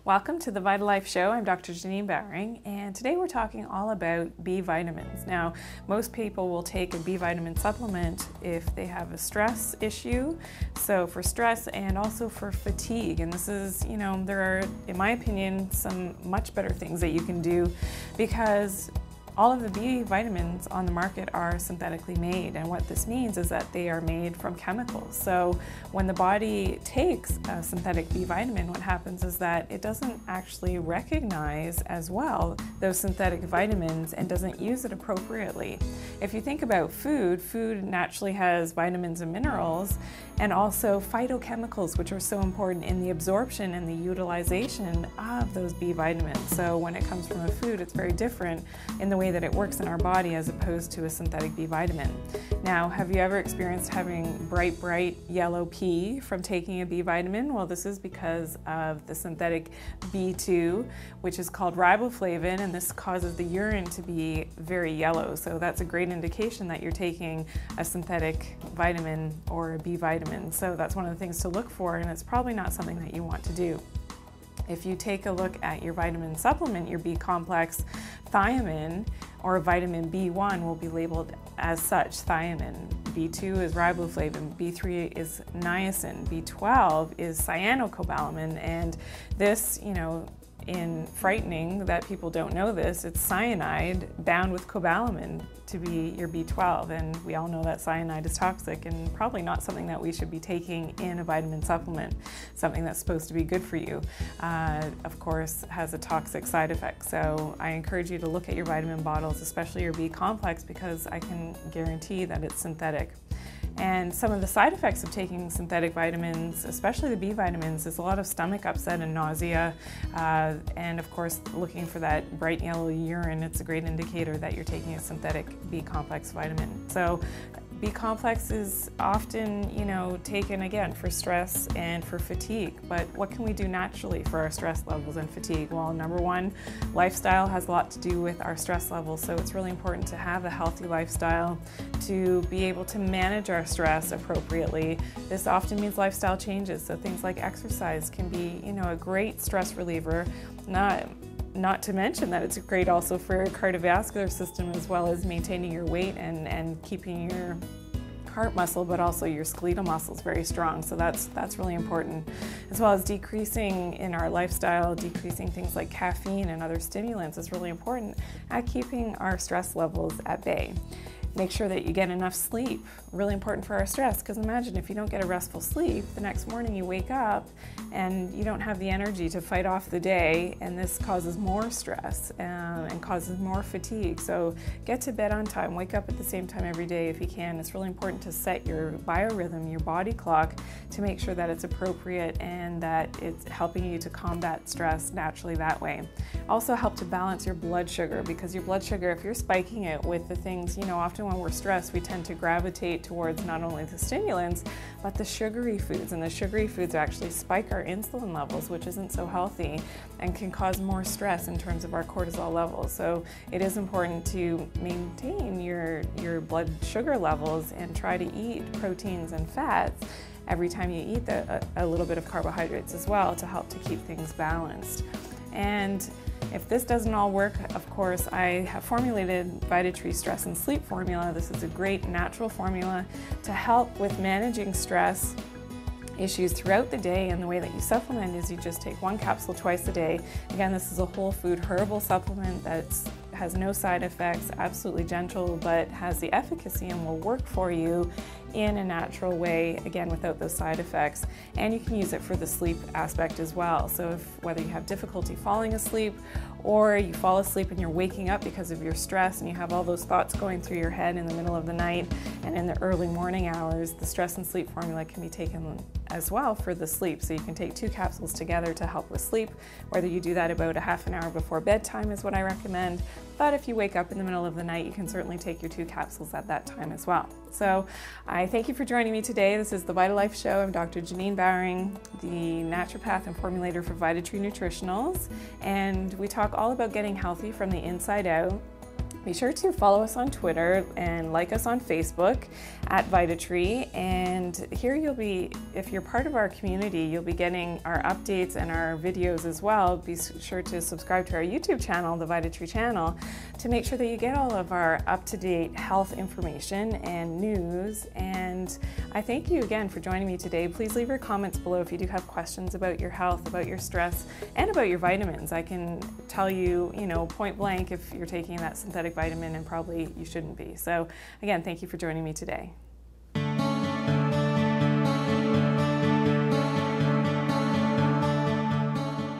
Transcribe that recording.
Welcome to the VitaLife show. I'm Dr. Janine Bowering, and today we're talking all about B vitamins. Now, most people will take a B vitamin supplement if they have a stress issue, so for stress and also for fatigue. And this is, there are, in my opinion, some much better things that you can do because all of the B vitamins on the market are synthetically made, and what this means is that they are made from chemicals. So when the body takes a synthetic B vitamin, what happens is that it doesn't actually recognize as well those synthetic vitamins and doesn't use it appropriately. If you think about food, food naturally has vitamins and minerals and also phytochemicals, which are so important in the absorption and the utilization of those B vitamins. So when it comes from a food, it's very different in the way that it works in our body as opposed to a synthetic B vitamin. Now, have you ever experienced having bright yellow pee from taking a B vitamin? Well, this is because of the synthetic B2, which is called riboflavin, and this causes the urine to be very yellow. So that's a great indication that you're taking a synthetic vitamin or a B vitamin. So that's one of the things to look for, and it's probably not something that you want to do. If you take a look at your vitamin supplement, your B complex, thiamine or vitamin B1 will be labeled as such, thiamine. B2 is riboflavin, B3 is niacin, B12 is cyanocobalamin, and this, in frightening that people don't know this, it's cyanide bound with cobalamin to be your B12, and we all know that cyanide is toxic and probably not something that we should be taking in a vitamin supplement, something that's supposed to be good for you. Of course, has a toxic side effect, so I encourage you to look at your vitamin bottles, especially your B complex, because I can guarantee that it's synthetic. And some of the side effects of taking synthetic vitamins, especially the B vitamins, is a lot of stomach upset and nausea. And of course, looking for that bright yellow urine, it's a great indicator that you're taking a synthetic B complex vitamin. So B complex is often, taken again for stress and for fatigue. But what can we do naturally for our stress levels and fatigue? Well, number one, lifestyle has a lot to do with our stress levels. So it's really important to have a healthy lifestyle to be able to manage our stress appropriately. This often means lifestyle changes. So things like exercise can be, a great stress reliever. Not to mention that it's great also for your cardiovascular system, as well as maintaining your weight and keeping your heart muscle, but also your skeletal muscles very strong. So that's really important, as well as decreasing in our lifestyle, decreasing things like caffeine and other stimulants is really important at keeping our stress levels at bay. Make sure that you get enough sleep, really important for our stress, because imagine if you don't get a restful sleep, the next morning you wake up and you don't have the energy to fight off the day, and this causes more stress and causes more fatigue. So get to bed on time, wake up at the same time every day if you can. It's really important to set your biorhythm, your body clock, to make sure that it's appropriate and that it's helping you to combat stress naturally that way. Also help to balance your blood sugar, because your blood sugar, if you're spiking it with the things, often when we're stressed, we tend to gravitate towards not only the stimulants, but the sugary foods. And the sugary foods actually spike our insulin levels, which isn't so healthy and can cause more stress in terms of our cortisol levels. So it is important to maintain your blood sugar levels and try to eat proteins and fats every time you eat a little bit of carbohydrates as well, to help to keep things balanced. And if this doesn't all work, of course, I have formulated VitaTree Stress and Sleep Formula. This is a great natural formula to help with managing stress issues throughout the day, and the way that you supplement is you just take one capsule twice a day. Again, this is a whole food herbal supplement that has no side effects, absolutely gentle, but has the efficacy and will work for you in a natural way, again, without those side effects. And you can use it for the sleep aspect as well. So whether you have difficulty falling asleep, or you fall asleep and you're waking up because of your stress and you have all those thoughts going through your head in the middle of the night and in the early morning hours, the Stress and Sleep Formula can be taken as well for the sleep. So you can take 2 capsules together to help with sleep. Whether you do that about a half an hour before bedtime is what I recommend. But if you wake up in the middle of the night, you can certainly take your 2 capsules at that time as well. So I thank you for joining me today. This is the VitaLife show. I'm Dr. Janine Bowering, the naturopath and formulator for VitaTree Nutritionals. And we talk all about getting healthy from the inside out. Be sure to follow us on Twitter and like us on Facebook at VitaTree. And here you'll be, if you're part of our community, you'll be getting our updates and our videos as well. Be sure to subscribe to our YouTube channel, the VitaTree channel, to make sure that you get all of our up-to-date health information and news. And I thank you again for joining me today. Please leave your comments below if you do have questions about your health, about your stress, and about your vitamins. I can tell you, point blank if you're taking that synthetic vitamin, and probably you shouldn't be. So again, thank you for joining me today.